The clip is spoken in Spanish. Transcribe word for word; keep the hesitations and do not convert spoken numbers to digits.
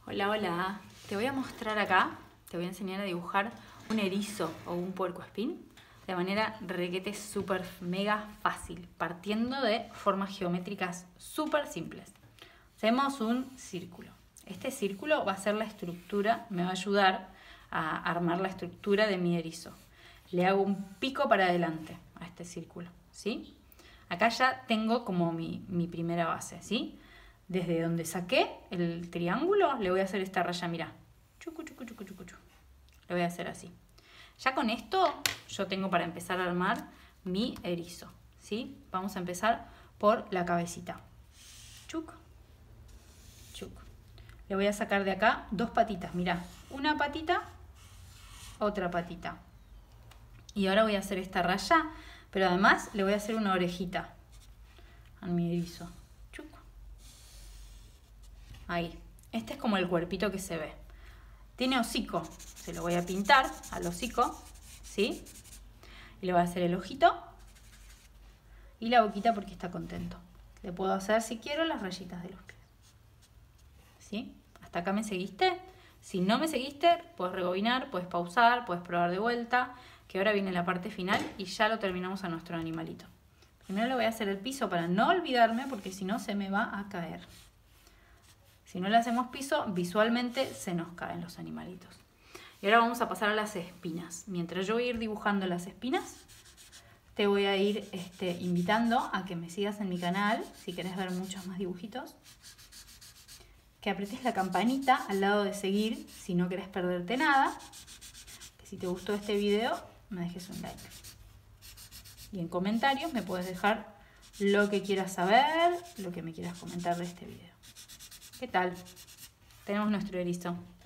Hola, hola. Te voy a mostrar acá, te voy a enseñar a dibujar un erizo o un puercoespín de manera requete súper mega fácil, partiendo de formas geométricas súper simples. Hacemos un círculo. Este círculo va a ser la estructura, me va a ayudar a armar la estructura de mi erizo. Le hago un pico para adelante a este círculo, ¿sí? Acá ya tengo como mi, mi primera base, ¿sí? Desde donde saqué el triángulo, le voy a hacer esta raya, mirá. Chucu, chucu, chucu, chucu, chucu. Le voy a hacer así. Ya con esto, yo tengo para empezar a armar mi erizo, ¿sí? Vamos a empezar por la cabecita. Chuc, chuc. Le voy a sacar de acá dos patitas, mirá. Una patita, otra patita. Y ahora voy a hacer esta raya, pero además le voy a hacer una orejita a mi erizo. Chuc. Ahí. Este es como el cuerpito que se ve. Tiene hocico. Se lo voy a pintar al hocico, ¿sí? Y le voy a hacer el ojito y la boquita porque está contento. Le puedo hacer, si quiero, las rayitas de los pies. ¿Sí? ¿Hasta acá me seguiste? Si no me seguiste, puedes rebobinar, puedes pausar, puedes probar de vuelta, que ahora viene la parte final y ya lo terminamos a nuestro animalito. Primero le voy a hacer el piso para no olvidarme porque si no se me va a caer. Si no le hacemos piso, visualmente se nos caen los animalitos. Y ahora vamos a pasar a las espinas. Mientras yo voy a ir dibujando las espinas, te voy a ir este, invitando a que me sigas en mi canal, si querés ver muchos más dibujitos. Que apretes la campanita al lado de seguir, si no querés perderte nada. Que si te gustó este video, me dejes un like. Y en comentarios me puedes dejar lo que quieras saber, lo que me quieras comentar de este video. ¿Qué tal? Tenemos nuestro erizo.